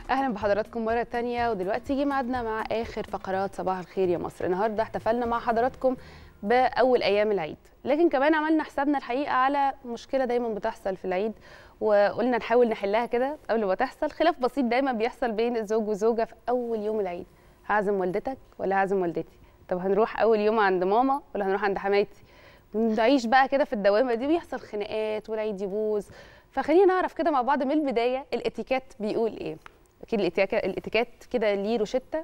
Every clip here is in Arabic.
اهلا بحضراتكم مره تانية، ودلوقتي جه ميعادنا مع اخر فقرات صباح الخير يا مصر. النهارده احتفلنا مع حضراتكم باول ايام العيد، لكن كمان عملنا حسابنا الحقيقه على مشكله دايما بتحصل في العيد، وقلنا نحاول نحلها كده قبل ما تحصل. خلاف بسيط دايما بيحصل بين الزوج والزوجه في اول يوم العيد، هعزم والدتك ولا هعزم والدتي؟ طب هنروح اول يوم عند ماما ولا هنروح عند حماتي؟ ونعيش بقى كده في الدوامه دي، بيحصل خناقات والعيد يبوظ. فخلينا نعرف كده مع بعض من البدايه الاتيكيت بيقول ايه. اكيد الاتيكيت كده ليه روشته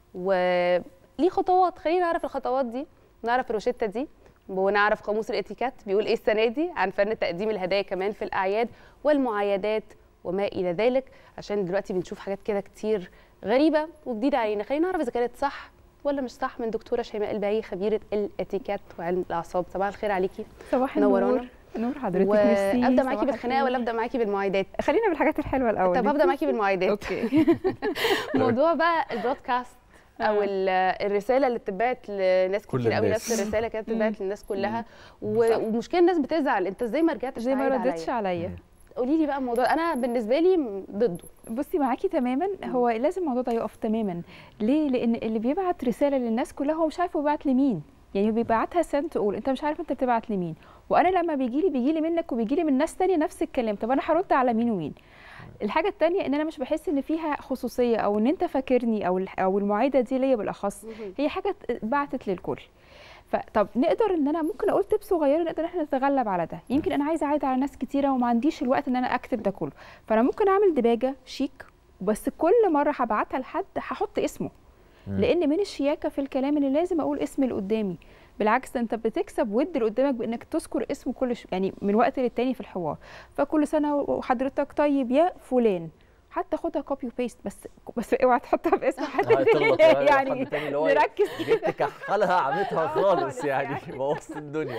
وليه خطوات. خلينا نعرف الخطوات دي، نعرف الروشته دي، ونعرف قاموس الاتيكيت بيقول ايه السنه دي عن فن تقديم الهدايا كمان في الاعياد والمعايدات وما الى ذلك، عشان دلوقتي بنشوف حاجات كده كتير غريبه وجديده علينا. خلينا نعرف اذا كانت صح ولا مش صح من دكتوره شيماء الباهي، خبيره الاتيكيت وعلم الاعصاب. صباح الخير عليكي. صباح النور. نور حضرتك. ميرسي. ابدا معاكي بالخناقه ولا ابدا معاكي بالمعايدات؟ خلينا بالحاجات الحلوه الاول. طب هبدا معاكي بالمعايدات. اوكي. موضوع بقى البرودكاست او الرساله اللي بتتبعت لناس كتير قوي، نفس الرساله كانت بتتبعت للناس كلها، ومشكله الناس بتزعل، انت ازاي ما رجعتش زي ما ردتش عليا. قولي لي بقى الموضوع. انا بالنسبه لي ضده. بصي معاكي تماما، هو لازم الموضوع ده يقف تماما. ليه؟ لان اللي بيبعت رساله للناس كلها هو مش عارف هو بيبعت لمين، يعني بيبعتها سنت اول، انت مش عارف انت بتبعت لمين. وانا لما بيجي لي منك وبيجي لي من ناس ثانيه نفس الكلام، طب انا هرد على مين ومين؟ الحاجه الثانيه ان انا مش بحس ان فيها خصوصيه او ان انت فاكرني او المعايده دي ليا بالاخص، هي حاجه بعتت للكل. فطب نقدر ان انا ممكن اقول تip صغيره نقدر احنا نتغلب على ده. يمكن انا عايزه اعيد على ناس كتيره وما عنديش الوقت ان انا اكتب ده كله، فانا ممكن اعمل دباجه شيك، بس كل مره هبعتها لحد هحط اسمه، لان من الشياكه في الكلام اللي لازم اقول اسم اللي قدامي. بالعكس انت بتكسب ود اللي قدامك بانك تذكر اسمه يعني من وقت للتاني في الحوار. فكل سنه وحضرتك طيب يا فلان، حتى خدها كوبي وبيست، بس اوعى تحطها باسم حد تاني، يعني نركز. جبت كحلها عملتها خالص، يعني بوظت الدنيا.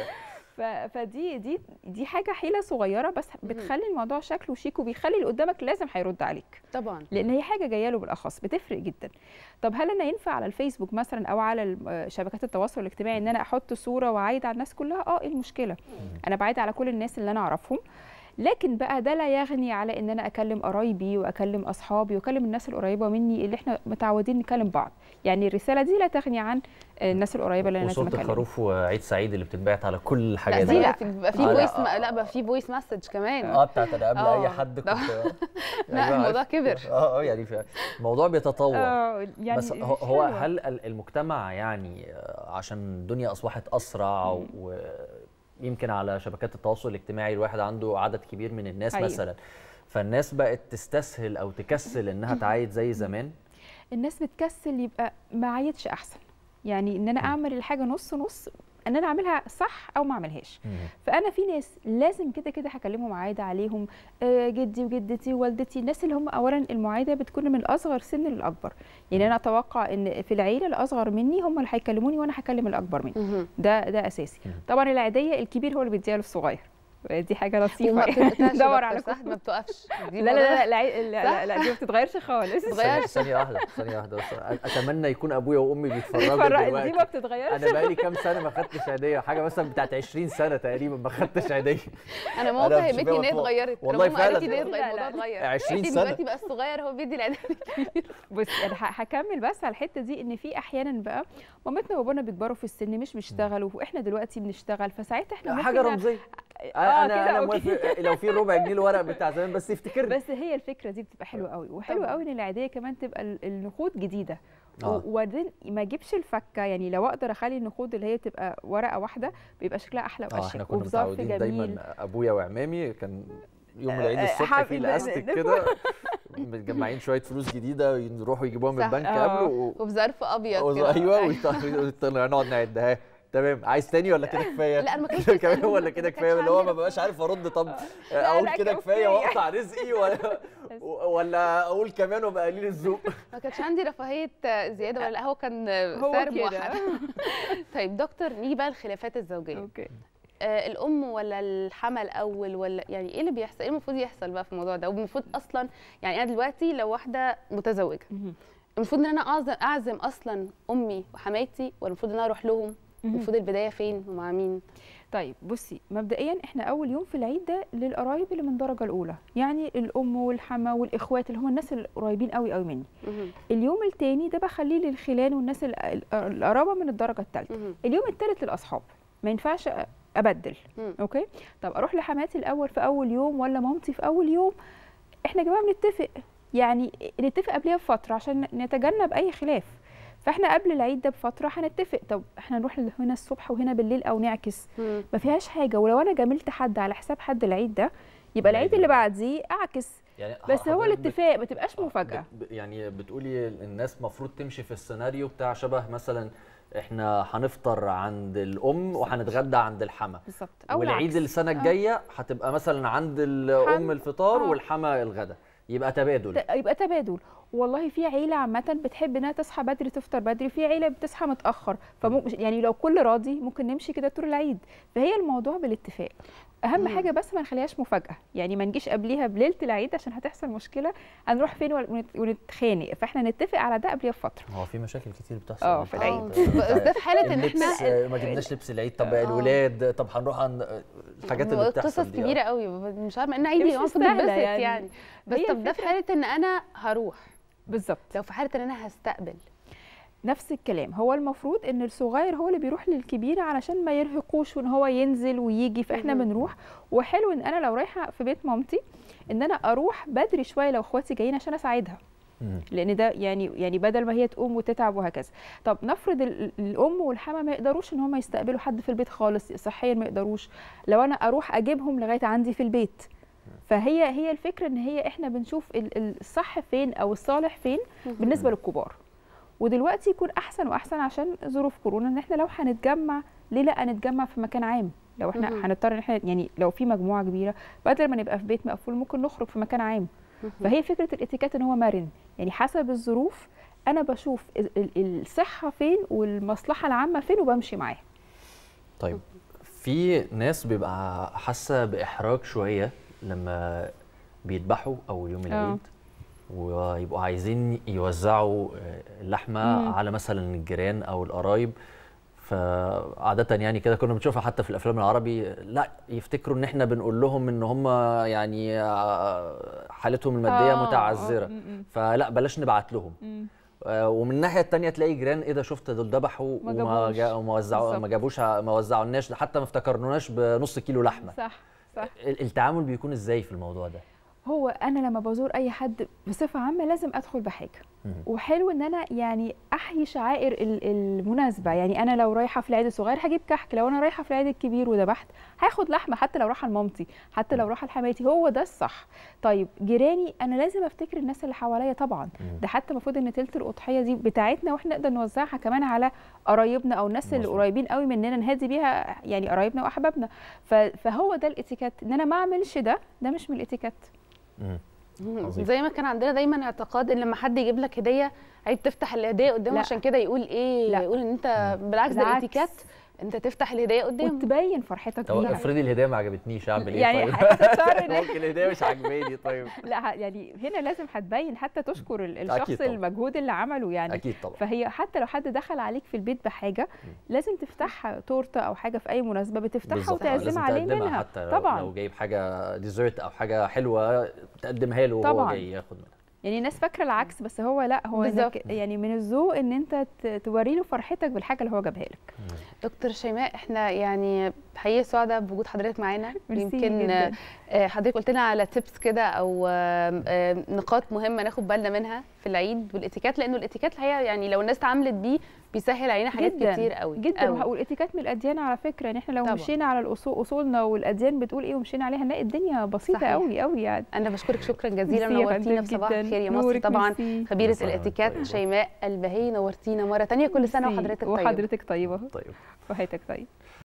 دي حاجه حيله صغيره بس بتخلي الموضوع شكله شيك، وبيخلي اللي قدامك لازم هيرد عليك طبعا، لان هي حاجه جايه له بالاخص، بتفرق جدا. طب هل انا ينفع على الفيسبوك مثلا او على شبكات التواصل الاجتماعي ان انا احط صوره واعيد على الناس كلها؟ ايه المشكله؟ انا بعيد على كل الناس اللي انا اعرفهم، لكن بقى ده لا يغني على ان انا اكلم قرايبي واكلم اصحابي واكلم الناس القريبه مني اللي احنا متعودين نكلم بعض. يعني الرساله دي لا تغني عن الناس القريبه اللي انا لازم اكلمهم. وصوت الخروف وعيد سعيد اللي بتتبعت على كل الحاجات دي. لا بقى في فويس، لا بقى في فويس مسج كمان. بتاعت انا قبل اي حد كنت لا الموضوع كبر. يعني الموضوع بيتطور. يعني بس هو هل المجتمع يعني عشان الدنيا اصبحت اسرع ويمكن على شبكات التواصل الاجتماعي الواحد عنده عدد كبير من الناس مثلا، فالناس بقت تستسهل او تكسل انها تعايد زي زمان؟ الناس بتكسل، يبقى ما عايدش احسن. يعني ان انا اعمل الحاجه نص نص، ان انا اعملها صح او ما اعملهاش. فانا في ناس لازم كده كده هكلمهم عايده عليهم، جدي وجدتي ووالدتي، الناس اللي هم اولا المعايده بتكون من الاصغر سن للاكبر. يعني انا اتوقع ان في العيله الاصغر مني هم اللي هيكلموني وانا هكلم الاكبر مني. ده اساسي. طبعا العيديه الكبير هو اللي بيديها للصغير، دي حاجه لطيفه يعني. دور على صح، ما بتوقفش. لا دي ما بتتغيرش خالص. ثانيه واحده بس، اتمنى يكون ابويا وامي بيتفرجوا دلوقتي. دي ما بتتغيرش. انا بقالي كام سنه ما خدتش عيديه، حاجه مثلا بتاعت 20 سنه تقريبا ما خدتش عيديه. انا ماما فهمتني ان هي اتغيرت، والله فعلا الموضوع اتغير 20 سنه دلوقتي بقى الصغير هو بيدي العيديه الكبير. بص انا هكمل بس على الحته دي، ان في احيانا بقى مامتنا وبابانا بيكبروا في السن مش بيشتغلوا، واحنا دلوقتي بنشتغل، فساعتها احنا حاجه رمزيه. انا موافق لو في ربع جنيه الورق بتاع زمان بس يفتكرني. بس هي الفكره دي بتبقى حلوه قوي، وحلوه قوي ان العيديه كمان تبقى النقود جديده. وبعدين ما اجيبش الفكه، يعني لو اقدر اخلي النقود اللي هي تبقى ورقه واحده بيبقى شكلها احلى واشيك. احنا كنا متعودين دايما ابويا وعمامي كان يوم العيد الصبح في لاستيك كده متجمعين شويه فلوس جديده يروحوا يجيبوها من البنك قبله وبظرف ابيض كده. ايوه نقعد نعدها. تمام، عايز تاني ولا كده كفايه؟ لا ما كانش كمان ولا كده كفايه، اللي هو ما بقاش عارف ارد. طب اقول كده كفايه واقطع رزقي ولا اقول كمان وابقى قليل الذوق؟ ما كانش عندي رفاهيه زياده ولا هو كان سعر موحد. طيب دكتور، نيجي بقى الخلافات الزوجيه. اوكي. الام ولا الحما الاول، ولا يعني ايه اللي بيحصل؟ ايه المفروض يحصل بقى في الموضوع ده؟ والمفروض اصلا يعني انا دلوقتي لو واحده متزوجه المفروض ان انا اعزم اصلا امي وحماتي، ولا المفروض ان انا اروح لهم؟ المفروض البدايه فين ومع مين؟ طيب بصي، مبدئيا احنا اول يوم في العيد ده للقرايب اللي من الدرجه الاولى، يعني الام والحما والاخوات اللي هم الناس القريبين قوي قوي مني. اليوم الثاني ده بخليه للخلان والناس القرابه من الدرجه الثالثه. اليوم الثالث للاصحاب، ما ينفعش ابدل. اوكي، طب اروح لحماتي الاول في اول يوم ولا مامتي في اول يوم؟ احنا يا جماعه بنتفق، يعني نتفق قبلها بفتره عشان نتجنب اي خلاف. فاحنا قبل العيد ده بفتره هنتفق، طب احنا نروح هنا الصبح وهنا بالليل او نعكس، ما فيهاش حاجه. ولو انا جاملت حد على حساب حد العيد ده، يبقى العيد اللي بعديه اعكس. يعني بس هو الاتفاق ما تبقاش مفاجاه. يعني بتقولي الناس المفروض تمشي في السيناريو بتاع شبه مثلا احنا هنفطر عند الام وهنتغدى عند الحما بالظبط، والعيد السنه الجايه هتبقى مثلا عند الام الفطار والحما الغدا، يبقى تبادل. والله في عيله عامه بتحب انها تصحى بدري تفطر بدري، في عيله بتصحى متاخر، فممكن يعني لو كل راضي ممكن نمشي كده طول العيد. فهي الموضوع بالاتفاق. اهم حاجه بس ما نخليهاش مفاجاه، يعني ما نجيش قبليها بليله العيد عشان هتحصل مشكله، هنروح فين ونتخانق. فاحنا نتفق على ده قبلها بفتره. هو في مشاكل كتير بتحصل في العيد، بس ده في حاله ان احنا ما جبناش لبس العيد، طب الولاد، طب هنروح عن الحاجات اللي بتحصل قصص كبيره قوي، مش عارفه ان عيدي المفروض نتبسط يعني. بس طب ده في حاله ان انا هروح. بالظبط. لو في حاله ان انا هستقبل، نفس الكلام. هو المفروض ان الصغير هو اللي بيروح للكبير علشان ما يرهقوش وان هو ينزل ويجي، فاحنا بنروح. وحلو ان انا لو رايحه في بيت مامتي ان انا اروح بدري شويه لو اخواتي جايين عشان اساعدها، لان ده يعني بدل ما هي تقوم وتتعب وهكذا. طب نفرض الام والحما ما يقدروش ان هم يستقبلوا حد في البيت خالص، صحيا ما يقدروش، لو انا اروح اجيبهم لغايه عندي في البيت. فهي الفكره ان هي احنا بنشوف الصح فين او الصالح فين بالنسبه للكبار. ودلوقتي يكون احسن واحسن عشان ظروف كورونا ان احنا لو هنتجمع، ليه لا نتجمع في مكان عام؟ لو احنا هنضطر ان احنا يعني لو في مجموعه كبيره بدل ما نبقى في بيت مقفول ممكن نخرج في مكان عام. فهي فكره الاتيكيت ان هو مرن، يعني حسب الظروف انا بشوف الصحه فين والمصلحه العامه فين وبمشي معاها. طيب في ناس بيبقى حاسه باحراج شويه لما بيذبحوا او يوم العيد ويبقوا عايزين يوزعوا اللحمه على مثلا الجيران او القرايب. فعادة يعني كده كنا بنشوفها حتى في الافلام العربي، لا يفتكروا ان احنا بنقول لهم ان هم يعني حالتهم الماديه متعذره، فلا بلاش نبعت لهم. ومن الناحيه الثانيه تلاقي جيران ايه ده، شفت دول ذبحوا وما وزعوا، ما وزعوناش، حتى ما افتكرناش بنص كيلو لحمه. صح. التعامل بيكون ازاي في الموضوع ده؟ هو انا لما بزور اي حد بصفه عامه لازم ادخل بحاجه، وحلو ان انا يعني احيي شعائر المناسبه. يعني انا لو رايحه في العيد الصغير هجيب كحك، لو انا رايحه في العيد الكبير وذبحت هاخد لحمه، حتى لو رايحه لمامتي، حتى لو رايحه لحماتي، هو ده الصح. طيب جيراني انا لازم افتكر الناس اللي حواليا طبعا، ده حتى المفروض ان تلت الاضحيه دي بتاعتنا واحنا نقدر نوزعها كمان على قرايبنا او الناس اللي قريبين قوي مننا، نهدي بيها يعني قرايبنا واحبابنا. فهو ده الاتيكيت، ان انا ما اعملش ده مش من الاتيكيت. زي ما كان عندنا دايما اعتقاد ان لما حد يجيب لك هديه عيب تفتح الهديه قدامه، عشان كده يقول ايه؟ لا. يقول ان انت بالعكس ده الاتيكيت، انت تفتح الهديه قدامه وتبين فرحتك بيها. افرضي الهديه ما عجبتنيش اعمل ايه؟ يعني طيب ممكن الهديه مش عاجباني. طيب لا يعني هنا لازم هتبين، حتى تشكر الشخص المجهود اللي عمله يعني. اكيد طبعا. فهي حتى لو حد دخل عليك في البيت بحاجه لازم تفتحها، تورته او حاجه في اي مناسبه بتفتحها وتعزم عليه منها. حتى طبعا لو جايب حاجه ديزرت او حاجه حلوه تقدمها له وهو جاي ياخد منها. يعني الناس فاكره العكس، بس هو لا، هو يعني من الذوق ان انت توري له فرحتك بالحاجه اللي هو جابها لك. دكتور شيماء، احنا يعني حقيقي سعداء بوجود حضرتك معانا. يمكن حضرتك قلت لنا على تيبس كده او نقاط مهمه ناخد بالنا منها في العيد والاتيكيت، لانه الاتيكيت الحقيقه يعني لو الناس اتعاملت بيه بيسهل علينا حاجات كتير قوي جدا. والاتيكيت من الاديان على فكره، يعني احنا لو مشينا على اصولنا والاديان بتقول ايه ومشينا عليها نلاقي الدنيا بسيطه قوي قوي يعني. انا بشكرك شكرا جزيلا، نورتينا في صباح الخير يا مصر. طبعا خبيره الاتيكيت شيماء البهي، نورتينا مره ثانيه. كل سنه وحضرتك طيبه. وحضرتك طيبه. طيب وحياتك طيب.